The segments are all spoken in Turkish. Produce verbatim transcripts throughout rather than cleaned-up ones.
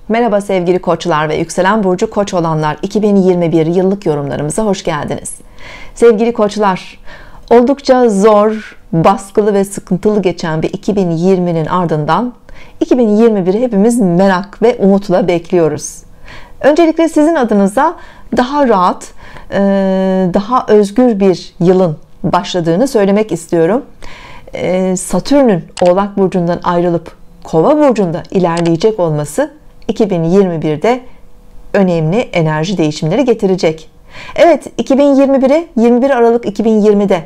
Merhaba sevgili koçlar ve yükselen burcu koç olanlar, iki bin yirmi bir yıllık yorumlarımıza hoş geldiniz. Sevgili koçlar, oldukça zor, baskılı ve sıkıntılı geçen bir iki bin yirminin ardından iki bin yirmi biri hepimiz merak ve umutla bekliyoruz. Öncelikle sizin adınıza daha rahat, daha özgür bir yılın başladığını söylemek istiyorum. Satürn'ün Oğlak burcundan ayrılıp Kova burcunda ilerleyecek olması iki bin yirmi birde önemli enerji değişimleri getirecek. Evet, iki bin yirmi bire yirmi bir Aralık iki bin yirmide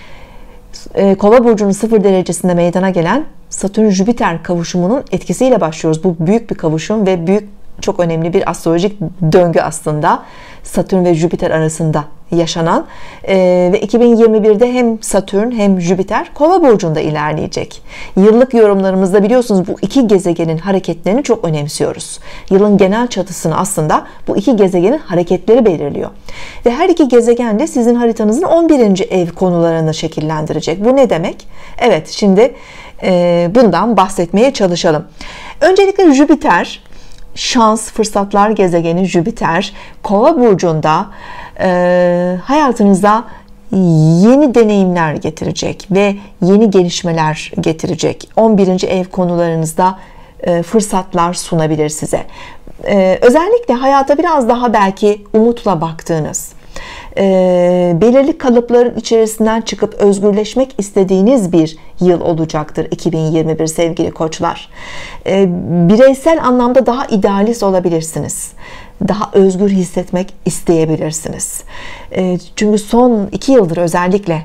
Kova burcunun sıfır derecesinde meydana gelen Satürn-Jüpiter kavuşumunun etkisiyle başlıyoruz. Bu büyük bir kavuşum ve büyük, çok önemli bir astrolojik döngü aslında. Satürn ve Jüpiter arasında yaşanan ee, ve iki bin yirmi birde hem Satürn hem Jüpiter Kova burcunda ilerleyecek. Yıllık yorumlarımızda biliyorsunuz bu iki gezegenin hareketlerini çok önemsiyoruz. Yılın genel çatısını aslında bu iki gezegenin hareketleri belirliyor. Ve her iki gezegen de sizin haritanızın on birinci ev konularını şekillendirecek. Bu ne demek? Evet, şimdi e, bundan bahsetmeye çalışalım. Öncelikle Jüpiter, şans, fırsatlar gezegeni Jüpiter Kova burcunda e, hayatınıza yeni deneyimler getirecek ve yeni gelişmeler getirecek. on birinci ev konularınızda e, fırsatlar sunabilir size. E, özellikle hayata biraz daha belki umutla baktığınız, e, belirli kalıpların içerisinden çıkıp özgürleşmek istediğiniz bir yıl olacaktır iki bin yirmi bir sevgili koçlar. E, bireysel anlamda daha idealist olabilirsiniz. Daha özgür hissetmek isteyebilirsiniz. E, çünkü son iki yıldır özellikle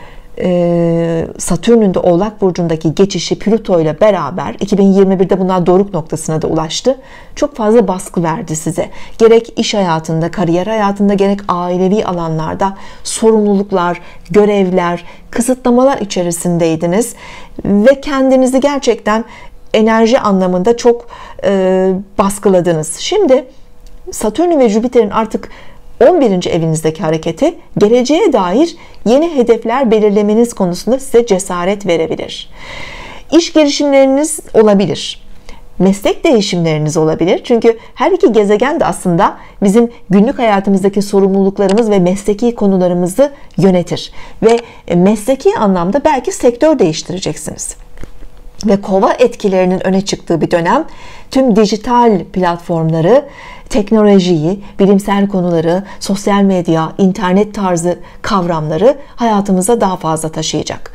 e, Satürn'ün de Oğlak burcundaki geçişi Plüto ile beraber iki bin yirmi birde bunlar doruk noktasına da ulaştı. Çok fazla baskı verdi size. Gerek iş hayatında, kariyer hayatında, gerek ailevi alanlarda sorumluluklar, görevler, kısıtlamalar içerisindeydiniz ve kendinizi gerçekten enerji anlamında çok e, baskıladınız. Şimdi Satürn ve Jüpiter'in artık on birinci evinizdeki hareketi geleceğe dair yeni hedefler belirlemeniz konusunda size cesaret verebilir. İş girişimleriniz olabilir. Meslek değişimleriniz olabilir. Çünkü her iki gezegen de aslında bizim günlük hayatımızdaki sorumluluklarımız ve mesleki konularımızı yönetir. Ve mesleki anlamda belki sektör değiştireceksiniz. Ve Kova etkilerinin öne çıktığı bir dönem, tüm dijital platformları, teknolojiyi, bilimsel konuları, sosyal medya, internet tarzı kavramları hayatımıza daha fazla taşıyacak.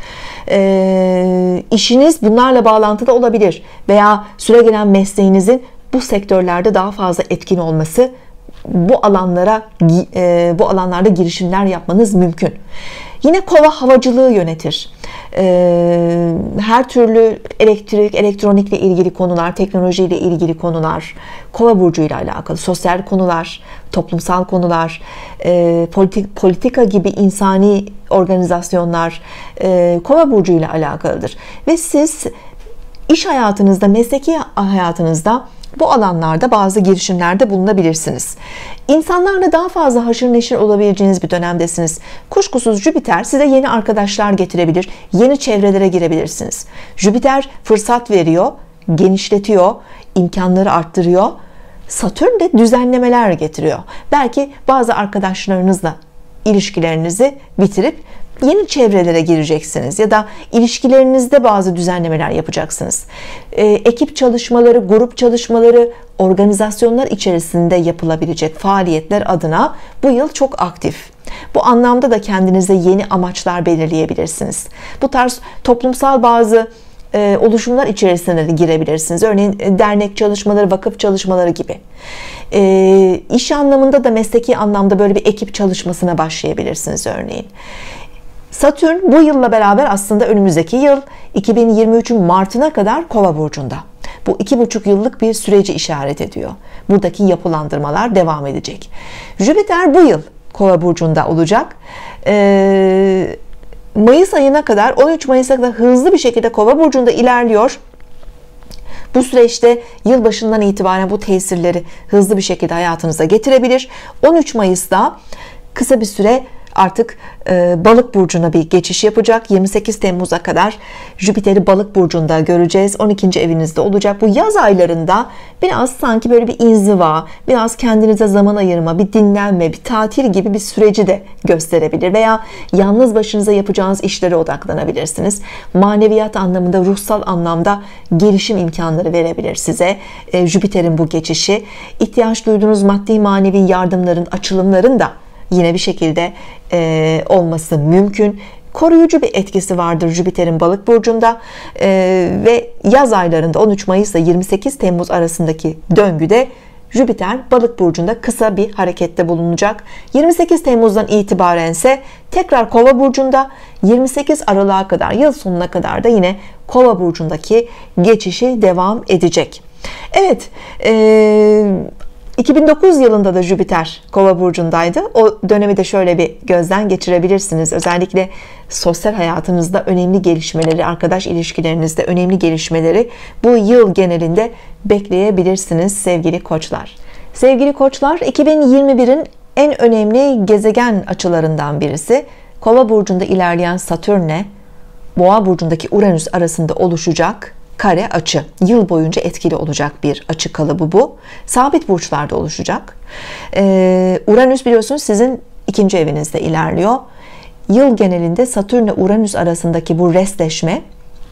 E, işiniz bunlarla bağlantıda olabilir veya süregelen mesleğinizin bu sektörlerde daha fazla etkin olması, bu alanlara e, bu alanlarda girişimler yapmanız mümkün. Yine Kova havacılığı yönetir. Ee, her türlü elektrik, elektronikle ilgili konular, teknolojiyle ilgili konular, Kova burcuyla alakalı, sosyal konular, toplumsal konular, e, politik, politika gibi insani organizasyonlar e, Kova burcuyla alakalıdır. Ve siz iş hayatınızda, mesleki hayatınızda bu alanlarda bazı girişimlerde bulunabilirsiniz. İnsanlarla daha fazla haşır neşir olabileceğiniz bir dönemdesiniz. Kuşkusuz Jüpiter size yeni arkadaşlar getirebilir, yeni çevrelere girebilirsiniz. Jüpiter fırsat veriyor, genişletiyor, imkanları arttırıyor. Satürn de düzenlemeler getiriyor. Belki bazı arkadaşlarınızla ilişkilerinizi bitirip yeni çevrelere gireceksiniz ya da ilişkilerinizde bazı düzenlemeler yapacaksınız. E, ekip çalışmaları, grup çalışmaları, organizasyonlar içerisinde yapılabilecek faaliyetler adına bu yıl çok aktif. Bu anlamda da kendinize yeni amaçlar belirleyebilirsiniz. Bu tarz toplumsal bazı e, oluşumlar içerisine de girebilirsiniz. Örneğin e, dernek çalışmaları, vakıf çalışmaları gibi. E, iş anlamında da mesleki anlamda böyle bir ekip çalışmasına başlayabilirsiniz örneğin. Satürn bu yılla beraber aslında önümüzdeki yıl iki bin yirmi üçün Mart'ına kadar Kova burcunda. Bu iki buçuk yıllık bir süreci işaret ediyor. Buradaki yapılandırmalar devam edecek. Jüpiter bu yıl Kova burcunda olacak. Ee, Mayıs ayına kadar, on üç Mayıs'a kadar hızlı bir şekilde Kova burcunda ilerliyor. Bu süreçte yılbaşından itibaren bu tesirleri hızlı bir şekilde hayatınıza getirebilir. on üç Mayıs'ta kısa bir süre artık e, Balık burcuna bir geçiş yapacak. yirmi sekiz Temmuz'a kadar Jüpiter'i Balık burcunda göreceğiz. on ikinci evinizde olacak. Bu yaz aylarında biraz sanki böyle bir inziva, biraz kendinize zaman ayırma, bir dinlenme, bir tatil gibi bir süreci de gösterebilir. Veya yalnız başınıza yapacağınız işlere odaklanabilirsiniz. Maneviyat anlamında, ruhsal anlamda gelişim imkanları verebilir size e, Jüpiter'in bu geçişi. İhtiyaç duyduğunuz maddi manevi yardımların, açılımların da yine bir şekilde e, olması mümkün. Koruyucu bir etkisi vardır Jüpiter'in Balık burcunda e, ve yaz aylarında on üç Mayıs ile yirmi sekiz Temmuz arasındaki döngüde Jüpiter Balık burcunda kısa bir harekette bulunacak. yirmi sekiz Temmuz'dan itibaren ise tekrar Kova burcunda, yirmi sekiz Aralık'a kadar, yıl sonuna kadar da yine Kova burcundaki geçişi devam edecek. Evet, e, iki bin dokuz yılında da Jüpiter Kova burcundaydı. O dönemi de şöyle bir gözden geçirebilirsiniz. Özellikle sosyal hayatınızda önemli gelişmeleri, arkadaş ilişkilerinizde önemli gelişmeleri bu yıl genelinde bekleyebilirsiniz sevgili koçlar. Sevgili koçlar, iki bin yirmi birin en önemli gezegen açılarından birisi Kova burcunda ilerleyen Satürn'le Boğa burcundaki Uranüs arasında oluşacak kare açı. Yıl boyunca etkili olacak bir açı kalıbı bu. Sabit burçlarda oluşacak. Ee, Uranüs biliyorsunuz sizin ikinci evinizde ilerliyor. Yıl genelinde Satürn ile Uranüs arasındaki bu restleşme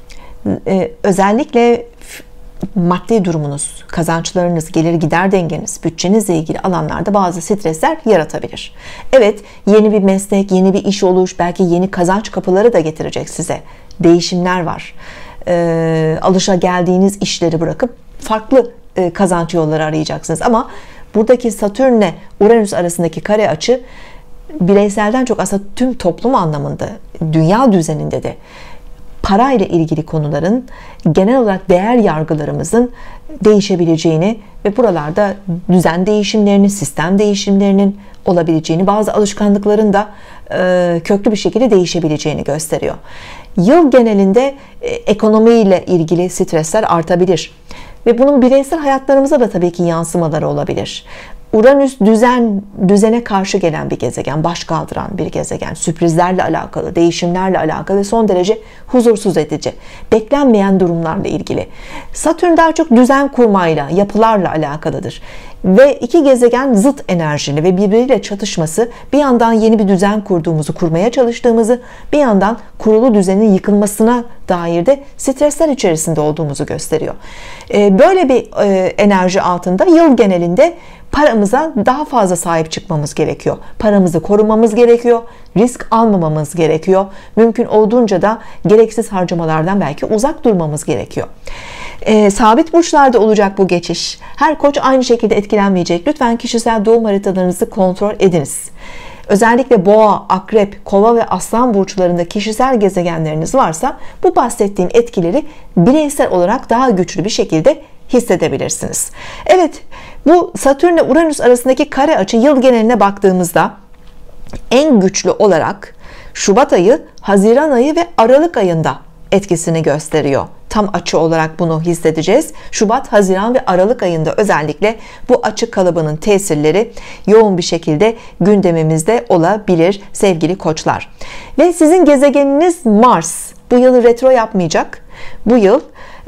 e, özellikle maddi durumunuz, kazançlarınız, gelir gider dengeniz, bütçenizle ilgili alanlarda bazı stresler yaratabilir. Evet, yeni bir meslek, yeni bir iş oluş, belki yeni kazanç kapıları da getirecek size. Değişimler var. E, alışageldiğiniz işleri bırakıp farklı e, kazanç yolları arayacaksınız. Ama buradaki Satürn ile Uranüs arasındaki kare açı bireyselden çok aslında tüm toplum anlamında, dünya düzeninde de parayla ilgili konuların, genel olarak değer yargılarımızın değişebileceğini ve buralarda düzen değişimlerinin, sistem değişimlerinin olabileceğini, bazı alışkanlıkların da e, köklü bir şekilde değişebileceğini gösteriyor. Yıl genelinde e, ekonomiyle ilgili stresler artabilir ve bunun bireysel hayatlarımıza da tabii ki yansımaları olabilir. Uranüs düzen, düzene karşı gelen bir gezegen, baş kaldıran bir gezegen, sürprizlerle alakalı, değişimlerle alakalı ve son derece huzursuz edici, beklenmeyen durumlarla ilgili. Satürn daha çok düzen kurmayla, yapılarla alakalıdır. Ve iki gezegen zıt enerjili ve birbiriyle çatışması bir yandan yeni bir düzen kurduğumuzu, kurmaya çalıştığımızı, bir yandan kurulu düzenin yıkılmasına dair de stresler içerisinde olduğumuzu gösteriyor. Böyle bir enerji altında yıl genelinde paramıza daha fazla sahip çıkmamız gerekiyor. Paramızı korumamız gerekiyor. Risk almamamız gerekiyor. Mümkün olduğunca da gereksiz harcamalardan belki uzak durmamız gerekiyor. E, sabit burçlarda olacak bu geçiş. Her koç aynı şekilde etkilenmeyecek. Lütfen kişisel doğum haritalarınızı kontrol ediniz. Özellikle Boğa, Akrep, Kova ve Aslan burçlarında kişisel gezegenleriniz varsa bu bahsettiğim etkileri bireysel olarak daha güçlü bir şekilde hissedebilirsiniz. Evet, bu Satürn ile Uranüs arasındaki kare açı yıl geneline baktığımızda en güçlü olarak Şubat ayı, Haziran ayı ve Aralık ayında etkisini gösteriyor. Tam açı olarak bunu hissedeceğiz. Şubat, Haziran ve Aralık ayında özellikle bu açı kalıbının tesirleri yoğun bir şekilde gündemimizde olabilir sevgili koçlar. Ve sizin gezegeniniz Mars bu yıl retro yapmayacak. Bu yıl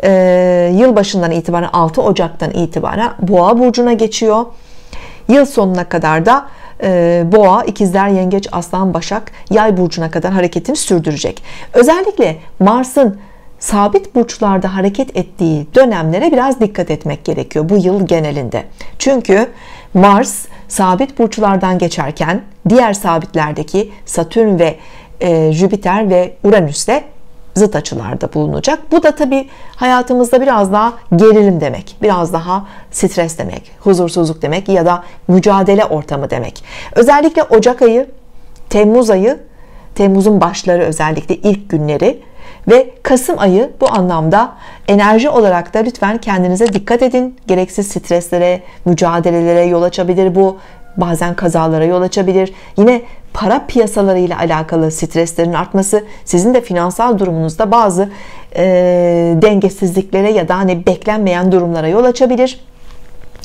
e, yılbaşından itibaren altı Ocak'tan itibaren Boğa burcuna geçiyor. Yıl sonuna kadar da e, Boğa, İkizler, Yengeç, Aslan, Başak, Yay burcuna kadar hareketini sürdürecek. Özellikle Mars'ın sabit burçlarda hareket ettiği dönemlere biraz dikkat etmek gerekiyor bu yıl genelinde. Çünkü Mars sabit burçlardan geçerken diğer sabitlerdeki Satürn ve e, Jüpiter ve Uranüs'le zıt açılarda bulunacak. Bu da tabii hayatımızda biraz daha gerilim demek, biraz daha stres demek, huzursuzluk demek ya da mücadele ortamı demek. Özellikle Ocak ayı, Temmuz ayı, Temmuz'un başları özellikle ilk günleri ve Kasım ayı bu anlamda enerji olarak da lütfen kendinize dikkat edin. Gereksiz streslere, mücadelelere yol açabilir bu. Bazen kazalara yol açabilir. Yine para piyasalarıyla alakalı streslerin artması sizin de finansal durumunuzda bazı e, dengesizliklere ya da hani beklenmeyen durumlara yol açabilir.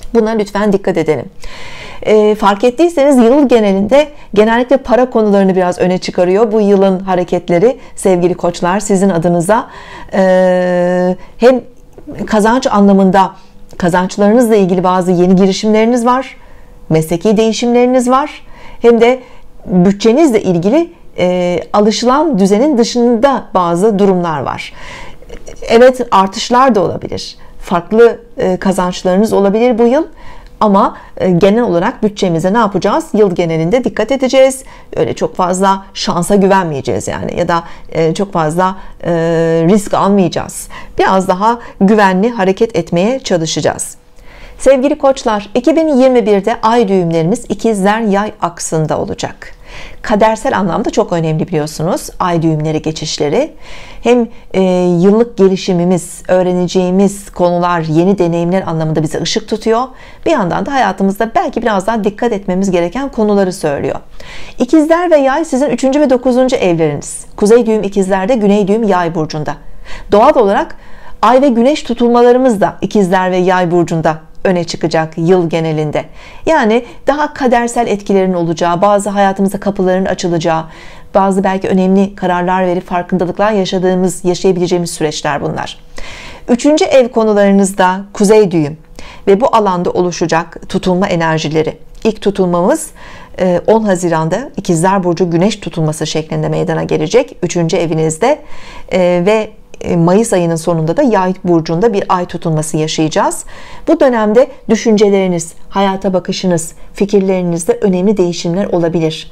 Buna lütfen dikkat edelim. E, fark ettiyseniz yıl genelinde genellikle para konularını biraz öne çıkarıyor. Bu yılın hareketleri sevgili koçlar sizin adınıza e, hem kazanç anlamında kazançlarınızla ilgili bazı yeni girişimleriniz var, mesleki değişimleriniz var, hem de bütçenizle ilgili e, alışılan düzenin dışında bazı durumlar var. Evet, artışlar da olabilir, farklı e, kazançlarınız olabilir bu yıl. Ama genel olarak bütçemize ne yapacağız? Yıl genelinde dikkat edeceğiz. Öyle çok fazla şansa güvenmeyeceğiz yani, ya da çok fazla risk almayacağız. Biraz daha güvenli hareket etmeye çalışacağız. Sevgili koçlar, iki bin yirmi bir'de ay düğümlerimiz ikizler yay aksında olacak. Kadersel anlamda çok önemli biliyorsunuz ay düğümleri geçişleri. Hem e, yıllık gelişimimiz, öğreneceğimiz konular, yeni deneyimler anlamında bize ışık tutuyor. Bir yandan da hayatımızda belki biraz daha dikkat etmemiz gereken konuları söylüyor. İkizler ve yay sizin üçüncü ve dokuzuncu evleriniz. Kuzey düğüm ikizlerde, güney düğüm yay burcunda. Doğal olarak ay ve güneş tutulmalarımız da ikizler ve yay burcunda öne çıkacak yıl genelinde. Yani daha kadersel etkilerin olacağı, bazı hayatımızda kapıların açılacağı, bazı belki önemli kararlar verip farkındalıklar yaşadığımız, yaşayabileceğimiz süreçler bunlar. Üçüncü ev konularınızda kuzey düğüm ve bu alanda oluşacak tutulma enerjileri. İlk tutulmamız on Haziran'da İkizler Burcu güneş tutulması şeklinde meydana gelecek. Üçüncü evinizde ve Mayıs ayının sonunda da Yay burcunda bir ay tutulması yaşayacağız. Bu dönemde düşünceleriniz, hayata bakışınız, fikirlerinizde önemli değişimler olabilir.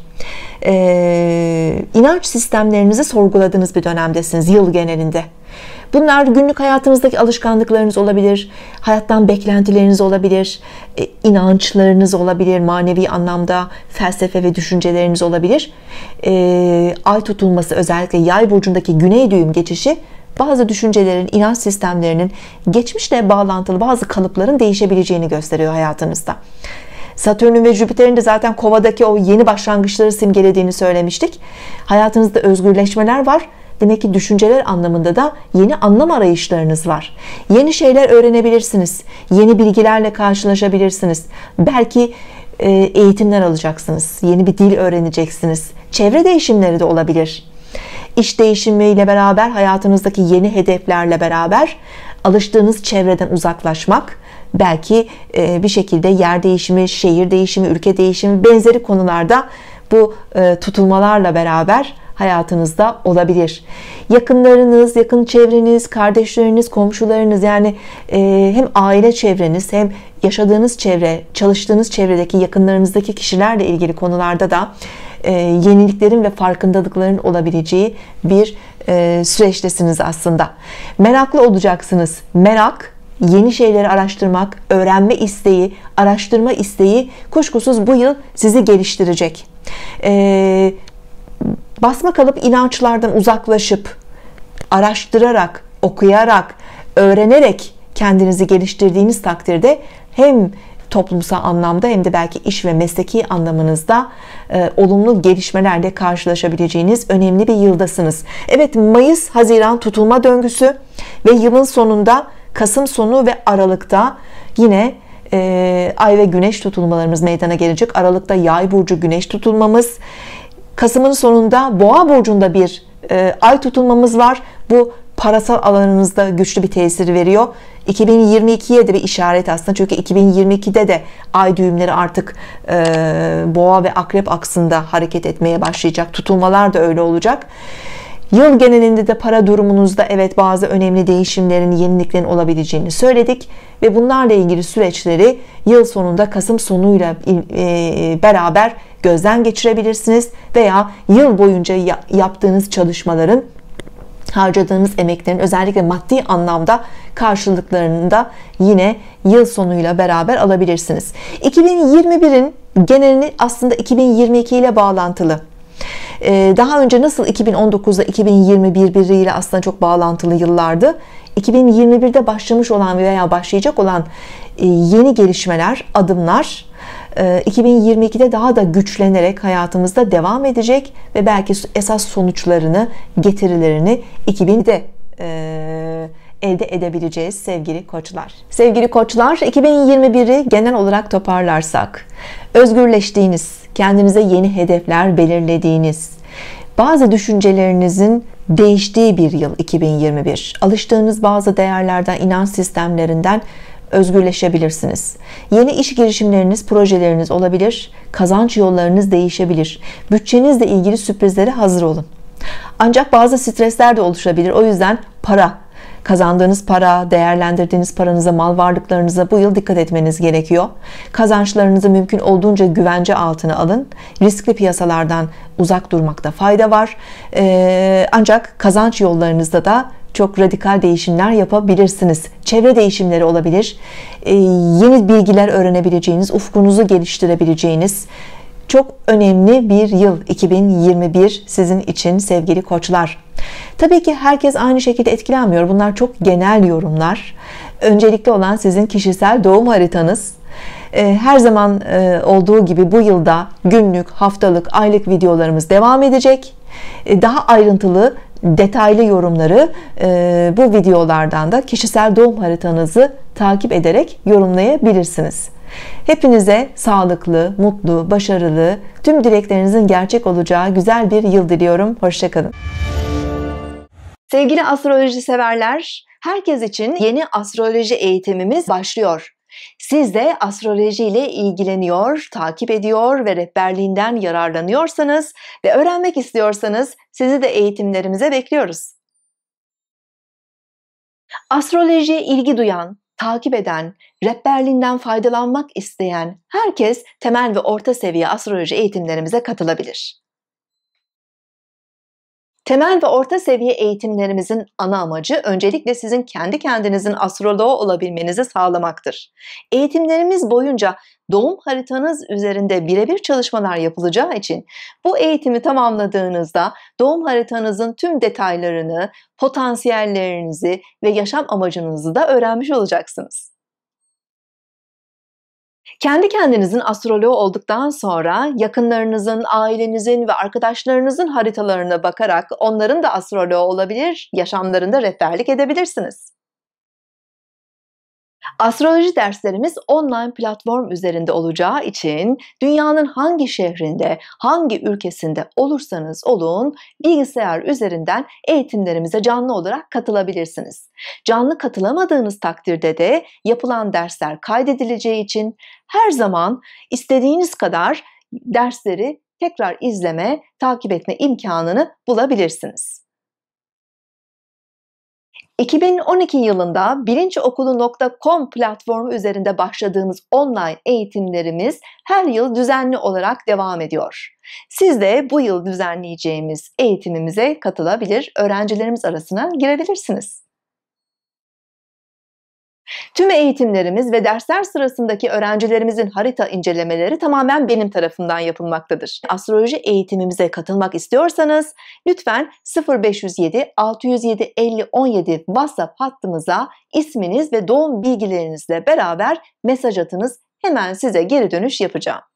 Ee, inanç sistemlerinizi sorguladığınız bir dönemdesiniz yıl genelinde. Bunlar günlük hayatınızdaki alışkanlıklarınız olabilir, hayattan beklentileriniz olabilir, inançlarınız olabilir, manevi anlamda felsefe ve düşünceleriniz olabilir. Ee, ay tutulması, özellikle Yay burcundaki güney düğüm geçişi, bazı düşüncelerin, inanç sistemlerinin, geçmişle bağlantılı bazı kalıpların değişebileceğini gösteriyor hayatınızda. Satürn'ün ve Jüpiter'in de zaten Kova'daki o yeni başlangıçları simgelediğini söylemiştik. Hayatınızda özgürleşmeler var. Demek ki düşünceler anlamında da yeni anlam arayışlarınız var. Yeni şeyler öğrenebilirsiniz. Yeni bilgilerle karşılaşabilirsiniz. Belki eğitimler alacaksınız. Yeni bir dil öğreneceksiniz. Çevre değişimleri de olabilir. İş değişimiyle beraber, hayatınızdaki yeni hedeflerle beraber alıştığınız çevreden uzaklaşmak, belki bir şekilde yer değişimi, şehir değişimi, ülke değişimi, benzeri konularda bu tutulmalarla beraber hayatınızda olabilir. Yakınlarınız, yakın çevreniz, kardeşleriniz, komşularınız, yani hem aile çevreniz hem yaşadığınız çevre, çalıştığınız çevredeki yakınlarınızdaki kişilerle ilgili konularda da yeniliklerin ve farkındalıkların olabileceği bir süreçtesiniz aslında. Meraklı olacaksınız. Merak, yeni şeyleri araştırmak, öğrenme isteği, araştırma isteği kuşkusuz bu yıl sizi geliştirecek. Ee, basma kalıp inançlardan uzaklaşıp, araştırarak, okuyarak, öğrenerek kendinizi geliştirdiğiniz takdirde hem toplumsal anlamda hem de belki iş ve mesleki anlamınızda e, olumlu gelişmelerle karşılaşabileceğiniz önemli bir yıldasınız. Evet, Mayıs Haziran tutulma döngüsü ve yılın sonunda Kasım sonu ve Aralık'ta yine e, ay ve güneş tutulmalarımız meydana gelecek. Aralık'ta Yay burcu güneş tutulmamız, Kasım'ın sonunda Boğa burcunda bir e, ay tutulmamız var. Bu parasal alanınızda güçlü bir tesir veriyor. iki bin yirmi iki'ye de bir işaret aslında, çünkü iki bin yirmi iki'de de ay düğümleri artık e, Boğa ve Akrep aksında hareket etmeye başlayacak. Tutulmalar da öyle olacak. Yıl genelinde de para durumunuzda evet bazı önemli değişimlerin, yeniliklerin olabileceğini söyledik ve bunlarla ilgili süreçleri yıl sonunda Kasım sonuyla beraber gözden geçirebilirsiniz veya yıl boyunca yaptığınız çalışmaların, harcadığınız emeklerin özellikle maddi anlamda karşılıklarını da yine yıl sonuyla beraber alabilirsiniz. iki bin yirmi bir'in genelini aslında iki bin yirmi iki ile bağlantılı. Daha önce nasıl iki bin on dokuz'da iki bin yirmi bir birbiriyle aslında çok bağlantılı yıllardı. iki bin yirmi bir'de başlamış olan veya başlayacak olan yeni gelişmeler, adımlar iki bin yirmi iki'de daha da güçlenerek hayatımızda devam edecek ve belki esas sonuçlarını, getirilerini iki bin'de elde edebileceğiz sevgili koçlar. Sevgili koçlar, iki bin yirmi bir'i genel olarak toparlarsak, özgürleştiğiniz, kendinize yeni hedefler belirlediğiniz, bazı düşüncelerinizin değiştiği bir yıl iki bin yirmi bir. Alıştığınız bazı değerlerden, inanç sistemlerinden özgürleşebilirsiniz. Yeni iş girişimleriniz, projeleriniz olabilir. Kazanç yollarınız değişebilir. Bütçenizle ilgili sürprizlere hazır olun. Ancak bazı stresler de oluşabilir. O yüzden para, kazandığınız para, değerlendirdiğiniz paranıza, mal varlıklarınıza bu yıl dikkat etmeniz gerekiyor. Kazançlarınızı mümkün olduğunca güvence altına alın. Riskli piyasalardan uzak durmakta fayda var. Ee, ancak kazanç yollarınızda da çok radikal değişimler yapabilirsiniz. Çevre değişimleri olabilir. Ee, yeni bilgiler öğrenebileceğiniz, ufkunuzu geliştirebileceğiniz çok önemli bir yıl iki bin yirmi bir sizin için sevgili koçlar. Tabii ki herkes aynı şekilde etkilenmiyor. Bunlar çok genel yorumlar. Öncelikli olan sizin kişisel doğum haritanız. Her zaman olduğu gibi bu yılda günlük, haftalık, aylık videolarımız devam edecek. Daha ayrıntılı, detaylı yorumları bu videolardan da kişisel doğum haritanızı takip ederek yorumlayabilirsiniz. Hepinize sağlıklı, mutlu, başarılı, tüm dileklerinizin gerçek olacağı güzel bir yıl diliyorum. Hoşça kalın. Sevgili astroloji severler, herkes için yeni astroloji eğitimimiz başlıyor. Siz de astroloji ile ilgileniyor, takip ediyor ve rehberliğinden yararlanıyorsanız ve öğrenmek istiyorsanız sizi de eğitimlerimize bekliyoruz. Astrolojiye ilgi duyan, takip eden, rehberliğinden faydalanmak isteyen herkes temel ve orta seviye astroloji eğitimlerimize katılabilir. Temel ve orta seviye eğitimlerimizin ana amacı öncelikle sizin kendi kendinizin astroloğu olabilmenizi sağlamaktır. Eğitimlerimiz boyunca doğum haritanız üzerinde birebir çalışmalar yapılacağı için bu eğitimi tamamladığınızda doğum haritanızın tüm detaylarını, potansiyellerinizi ve yaşam amacınızı da öğrenmiş olacaksınız. Kendi kendinizin astroloğu olduktan sonra yakınlarınızın, ailenizin ve arkadaşlarınızın haritalarına bakarak onların da astroloğu olabilir, yaşamlarında rehberlik edebilirsiniz. Astroloji derslerimiz online platform üzerinde olacağı için dünyanın hangi şehrinde, hangi ülkesinde olursanız olun bilgisayar üzerinden eğitimlerimize canlı olarak katılabilirsiniz. Canlı katılamadığınız takdirde de yapılan dersler kaydedileceği için her zaman istediğiniz kadar dersleri tekrar izleme, takip etme imkanını bulabilirsiniz. iki bin on iki yılında bilinçokulu nokta com platformu üzerinde başladığımız online eğitimlerimiz her yıl düzenli olarak devam ediyor. Siz de bu yıl düzenleyeceğimiz eğitimimize katılabilir, öğrencilerimiz arasına girebilirsiniz. Tüm eğitimlerimiz ve dersler sırasındaki öğrencilerimizin harita incelemeleri tamamen benim tarafımdan yapılmaktadır. Astroloji eğitimimize katılmak istiyorsanız lütfen sıfır beş yüz yedi altı yüz yedi elli on yedi WhatsApp hattımıza isminiz ve doğum bilgilerinizle beraber mesaj atınız. Hemen size geri dönüş yapacağım.